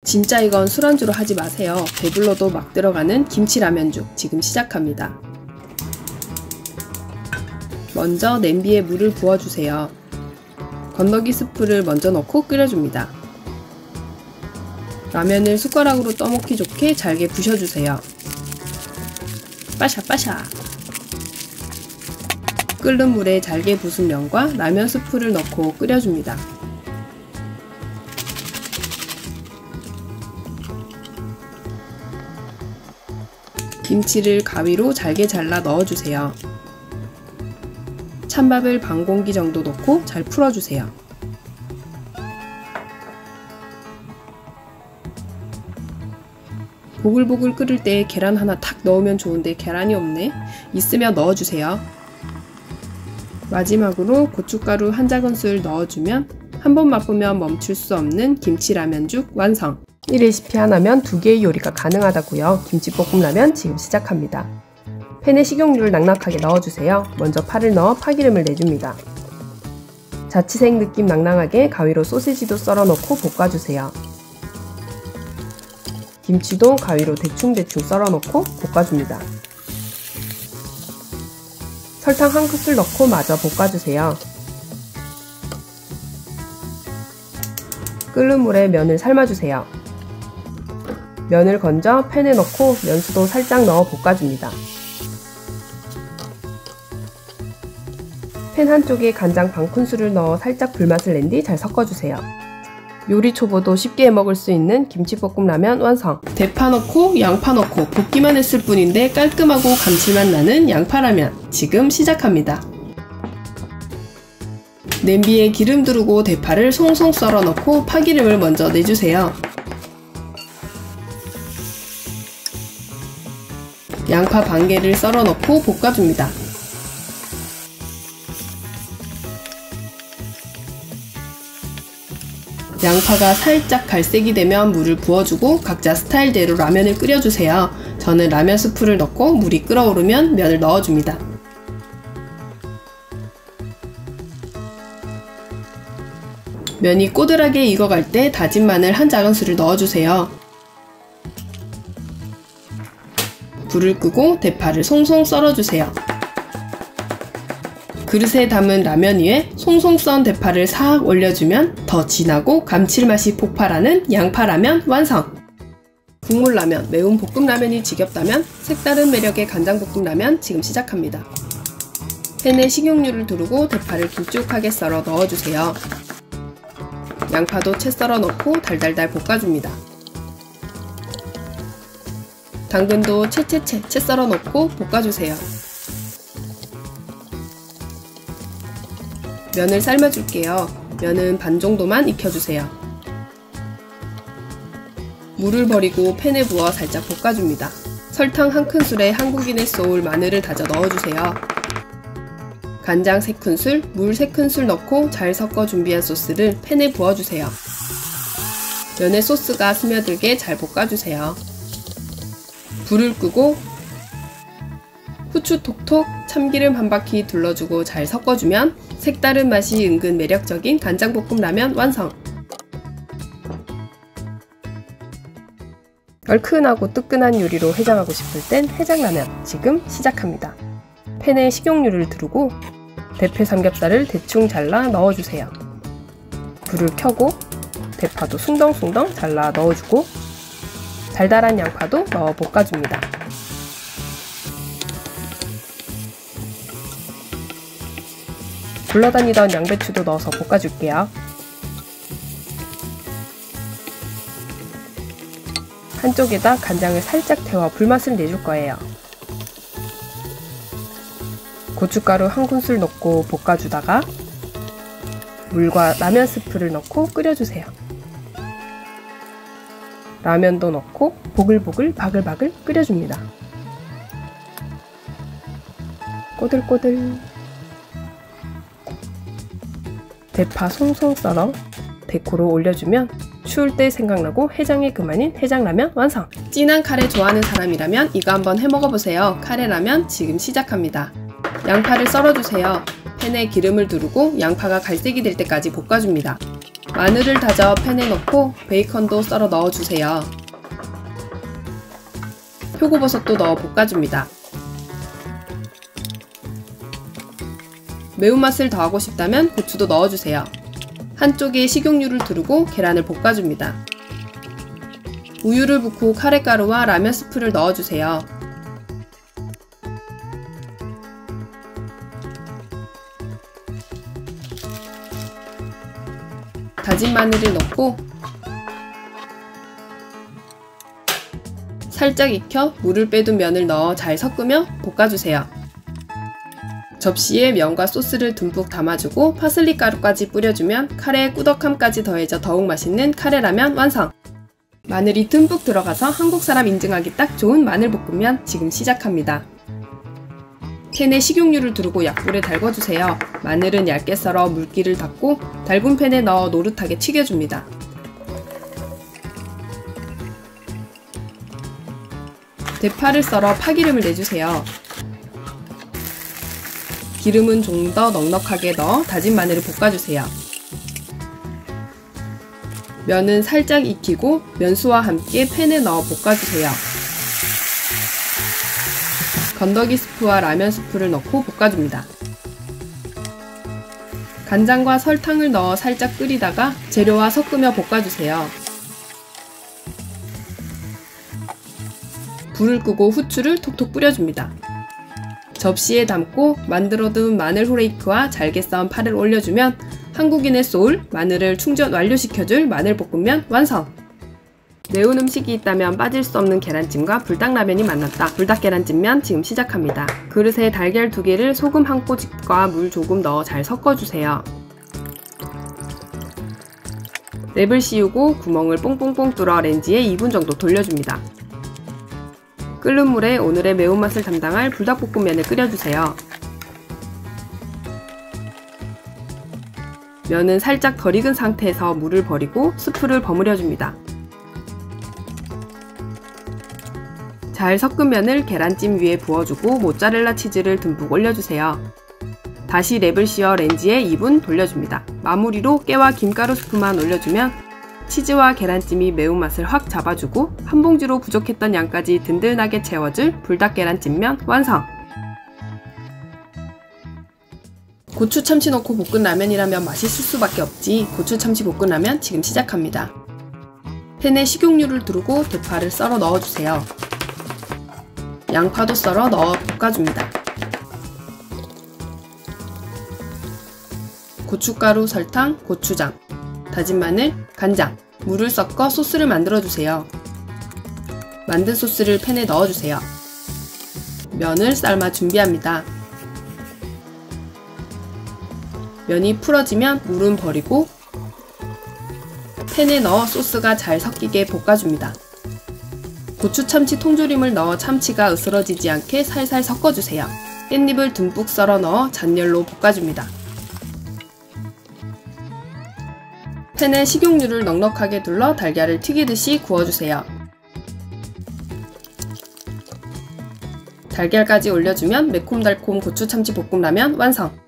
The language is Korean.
진짜 이건 술안주로 하지 마세요. 배불러도 막 들어가는 김치라면죽 지금 시작합니다. 먼저 냄비에 물을 부어주세요. 건더기 스프를 먼저 넣고 끓여줍니다. 라면을 숟가락으로 떠먹기 좋게 잘게 부셔주세요. 빠샤빠샤. 끓는 물에 잘게 부순 면과 라면 스프를 넣고 끓여줍니다. 김치를 가위로 잘게 잘라 넣어주세요. 찬밥을 반 공기 정도 넣고 잘 풀어주세요. 보글보글 끓을 때 계란 하나 탁 넣으면 좋은데 계란이 없네. 있으면 넣어주세요. 마지막으로 고춧가루 한 작은술 넣어주면 한 번 맛보면 멈출 수 없는 김치라면죽 완성! 이 레시피 하나면 2개의 요리가 가능하다고요. 김치볶음라면 지금 시작합니다. 팬에 식용유를 낭낭하게 넣어주세요. 먼저 파를 넣어 파기름을 내줍니다. 자취생 느낌 낭낭하게 가위로 소시지도 썰어 넣고 볶아주세요. 김치도 가위로 대충대충 썰어 넣고 볶아줍니다. 설탕 한 큰술 넣고 마저 볶아주세요. 끓는 물에 면을 삶아주세요. 면을 건져 팬에 넣고 면수도 살짝 넣어 볶아줍니다. 팬 한쪽에 간장 반 큰술을 넣어 살짝 불맛을 낸 뒤 잘 섞어주세요. 요리 초보도 쉽게 해먹을 수 있는 김치볶음라면 완성! 대파 넣고 양파 넣고 볶기만 했을 뿐인데 깔끔하고 감칠맛 나는 양파라면 지금 시작합니다. 냄비에 기름 두르고 대파를 송송 썰어 넣고 파기름을 먼저 내주세요. 양파 반 개를 썰어 넣고 볶아줍니다. 양파가 살짝 갈색이 되면 물을 부어주고 각자 스타일대로 라면을 끓여주세요. 저는 라면 스프를 넣고 물이 끓어오르면 면을 넣어줍니다. 면이 꼬들하게 익어갈 때 다진 마늘 한 작은술을 넣어주세요. 불을 끄고 대파를 송송 썰어주세요. 그릇에 담은 라면 위에 송송 썬 대파를 싹 올려주면 더 진하고 감칠맛이 폭발하는 양파라면 완성! 국물라면, 매운 볶음라면이 지겹다면 색다른 매력의 간장볶음라면 지금 시작합니다. 팬에 식용유를 두르고 대파를 길쭉하게 썰어 넣어주세요. 양파도 채 썰어 넣고 달달달 볶아줍니다. 당근도 채 썰어 넣고 볶아주세요. 면을 삶아줄게요. 면은 반 정도만 익혀주세요. 물을 버리고 팬에 부어 살짝 볶아줍니다. 설탕 한 큰술에 한국인의 소울 마늘을 다져 넣어주세요. 간장 3큰술, 물 3큰술 넣고 잘 섞어 준비한 소스를 팬에 부어주세요. 면에 소스가 스며들게 잘 볶아주세요. 불을 끄고 후추 톡톡, 참기름 한 바퀴 둘러주고 잘 섞어주면 색다른 맛이 은근 매력적인 간장볶음라면 완성! 얼큰하고 뜨끈한 요리로 해장하고 싶을 땐 해장라면 지금 시작합니다. 팬에 식용유를 두르고 대패 삼겹살을 대충 잘라 넣어주세요. 불을 켜고 대파도 숭덩숭덩 잘라 넣어주고 달달한 양파도 넣어 볶아줍니다. 굴러다니던 양배추도 넣어서 볶아줄게요. 한쪽에다 간장을 살짝 데워 불맛을 내줄 거예요. 고춧가루 한 큰술 넣고 볶아주다가 물과 라면 스프를 넣고 끓여주세요. 라면도 넣고 보글보글 바글바글 끓여줍니다. 꼬들꼬들. 대파 송송 썰어 데코로 올려주면 추울 때 생각나고 해장이 그만인 해장라면 완성! 진한 카레 좋아하는 사람이라면 이거 한번 해먹어보세요. 카레라면 지금 시작합니다. 양파를 썰어주세요. 팬에 기름을 두르고 양파가 갈색이 될 때까지 볶아줍니다. 마늘을 다져 팬에 넣고 베이컨도 썰어 넣어주세요. 표고버섯도 넣어 볶아줍니다. 매운맛을 더하고 싶다면 고추도 넣어주세요. 한쪽에 식용유를 두르고 계란을 볶아줍니다. 우유를 붓고 카레가루와 라면 스프를 넣어주세요. 다진 마늘을 넣고 살짝 익혀 물을 빼둔 면을 넣어 잘 섞으며 볶아주세요. 접시에 면과 소스를 듬뿍 담아주고 파슬리 가루까지 뿌려주면 카레의 꾸덕함까지 더해져 더욱 맛있는 카레라면 완성! 마늘이 듬뿍 들어가서 한국 사람 인증하기 딱 좋은 마늘볶음면 지금 시작합니다. 팬에 식용유를 두르고 약불에 달궈주세요. 마늘은 얇게 썰어 물기를 닦고 달군 팬에 넣어 노릇하게 튀겨줍니다. 대파를 썰어 파기름을 내주세요. 기름은 좀 더 넉넉하게 넣어 다진 마늘을 볶아주세요. 면은 살짝 익히고 면수와 함께 팬에 넣어 볶아주세요. 건더기 스프와 라면 스프를 넣고 볶아줍니다. 간장과 설탕을 넣어 살짝 끓이다가 재료와 섞으며 볶아주세요. 불을 끄고 후추를 톡톡 뿌려줍니다. 접시에 담고 만들어둔 마늘 후레이크와 잘게 썬 파를 올려주면 한국인의 소울, 마늘을 충전 완료시켜줄 마늘볶음면 완성! 매운 음식이 있다면 빠질 수 없는 계란찜과 불닭라면이 만났다. 불닭계란찜면 지금 시작합니다. 그릇에 달걀 2개를 소금 1꼬집과 물 조금 넣어 잘 섞어주세요. 랩을 씌우고 구멍을 뽕뽕뽕 뚫어 렌지에 2분 정도 돌려줍니다. 끓는 물에 오늘의 매운맛을 담당할 불닭볶음면을 끓여주세요. 면은 살짝 덜 익은 상태에서 물을 버리고 스프를 버무려줍니다. 잘 섞은 면을 계란찜 위에 부어주고 모짜렐라 치즈를 듬뿍 올려주세요. 다시 랩을 씌워 렌지에 2분 돌려줍니다. 마무리로 깨와 김가루 스프만 올려주면 치즈와 계란찜이 매운맛을 확 잡아주고 한 봉지로 부족했던 양까지 든든하게 채워줄 불닭계란찜면 완성! 고추 참치 넣고 볶은 라면이라면 맛있을 수밖에 없지. 고추 참치 볶은 라면 지금 시작합니다. 팬에 식용유를 두르고 대파를 썰어 넣어주세요. 양파도 썰어 넣어 볶아줍니다. 고춧가루, 설탕, 고추장, 다진 마늘, 간장, 물을 섞어 소스를 만들어주세요. 만든 소스를 팬에 넣어주세요. 면을 삶아 준비합니다. 면이 풀어지면 물은 버리고 팬에 넣어 소스가 잘 섞이게 볶아줍니다. 고추 참치 통조림을 넣어 참치가 으스러지지 않게 살살 섞어주세요. 깻잎을 듬뿍 썰어 넣어 잔열로 볶아줍니다. 팬에 식용유를 넉넉하게 둘러 달걀을 튀기듯이 구워주세요. 달걀까지 올려주면 매콤달콤 고추 참치 볶음라면 완성!